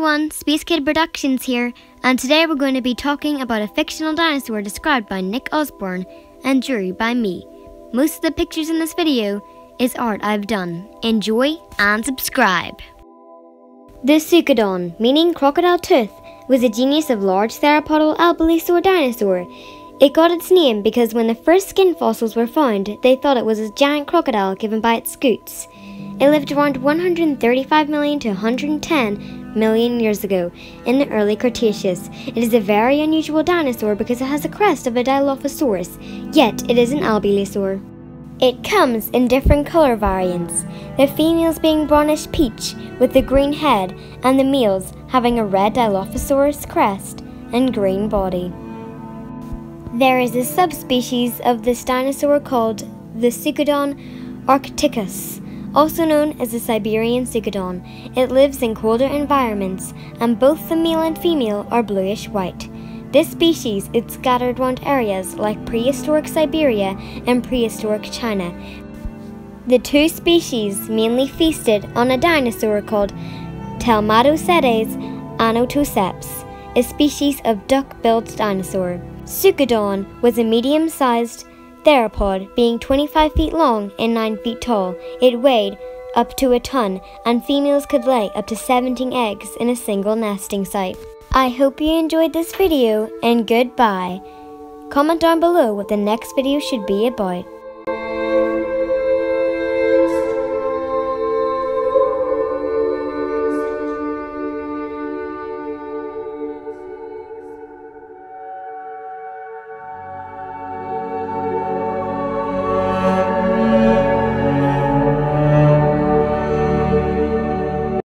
everyone, Space Kid Productions here, and today we're going to be talking about a fictional dinosaur described by Nick Osborne and drew by me. Most of the pictures in this video is art I've done. Enjoy and subscribe. The Suchodon, meaning crocodile tooth, was a genus of large theropodal albileosaur dinosaur. It got its name because when the first skin fossils were found, they thought it was a giant crocodile given by its scutes. It lived around 135 million to 110 million years ago in the early Cretaceous. It is a very unusual dinosaur because it has a crest of a Dilophosaurus, yet it is an albileosaur. It comes in different color variants, the females being brownish peach with a green head and the males having a red Dilophosaurus crest and green body. There is a subspecies of this dinosaur called the Suchodon arcticus, also known as the Siberian Suchodon. It lives in colder environments, and both the male and female are bluish-white. This species is scattered around areas like prehistoric Siberia and prehistoric China. The two species mainly feasted on a dinosaur called Telmatocetes anotoceps, a species of duck-billed dinosaur. Suchodon was a medium-sized theropod, being 25 feet long and 9 feet tall. It weighed up to a ton, and females could lay up to 17 eggs in a single nesting site. I hope you enjoyed this video, and goodbye. Comment down below what the next video should be about.